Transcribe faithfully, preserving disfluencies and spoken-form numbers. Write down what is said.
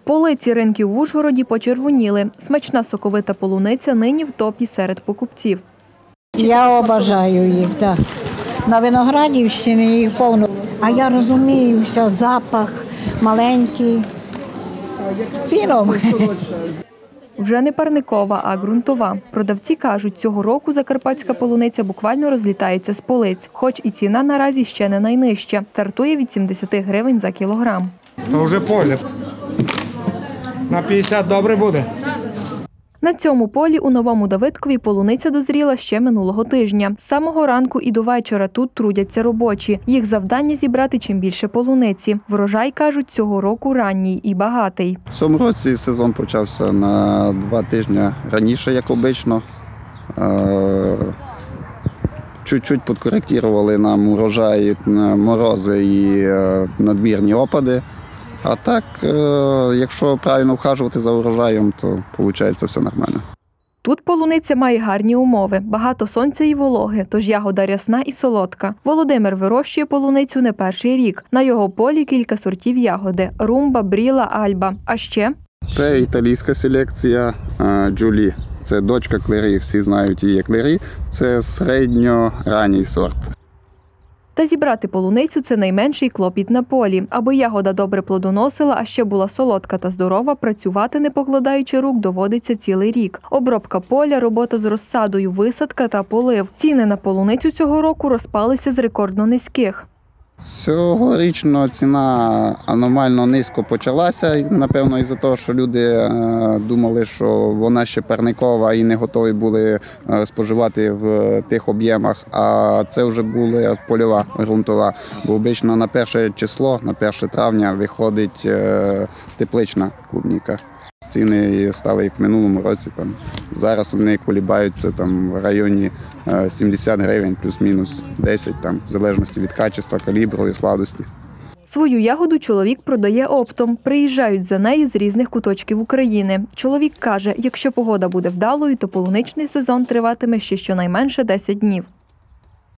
Полиці ринків в Ужгороді почервоніли. Смачна соковита полуниця нині в топі серед покупців. Я обожаю їх, так. На Виноградівщині їх повно. А я розумію, що запах маленький. Фіном. Вже не парникова, а ґрунтова. Продавці кажуть, цього року закарпатська полуниця буквально розлітається з полиць. Хоч і ціна наразі ще не найнижча. Стартує від сімдесят гривень за кілограм. То вже поле. На п'ятдесят добре буде? На цьому полі у Новому Давидкові полуниця дозріла ще минулого тижня. З самого ранку і до вечора тут трудяться робочі. Їх завдання – зібрати чим більше полуниці. Врожай, кажуть, цього року ранній і багатий. В цьому році сезон почався на два тижні раніше, як обично. Чуть-чуть підкоректували нам урожай, морози і надмірні опади. А так, якщо правильно вхажувати за урожаєм, то виходить все нормально. Тут полуниця має гарні умови, багато сонця і вологи, тож ягода рясна і солодка. Володимир вирощує полуницю не перший рік. На його полі кілька сортів ягоди – румба, бріла, альба. А ще? Це італійська селекція Джулі. Це дочка Клері, всі знають її як Клері. Це середньоранній сорт. Та зібрати полуницю – це найменший клопіт на полі. Аби ягода добре плодоносила, а ще була солодка та здорова, працювати, не покладаючи рук, доводиться цілий рік. Обробка поля, робота з розсадою, висадка та полив. Ціни на полуницю цього року розпалися з рекордно низьких. Цьогорічно ціна аномально низько почалася, напевно, із-за того, що люди думали, що вона ще парникова і не готові були споживати в тих об'ємах, а це вже була польова, ґрунтова. Бо обично на перше число, на перше травня виходить теплична клубніка. Ціни стали як в минулому році. Там, зараз вони колібаються там, в районі сімдесят гривень, плюс-мінус десять, там, в залежності від качества, калібру і сладості. Свою ягоду чоловік продає оптом. Приїжджають за нею з різних куточків України. Чоловік каже, якщо погода буде вдалою, то полуничний сезон триватиме ще щонайменше десять днів.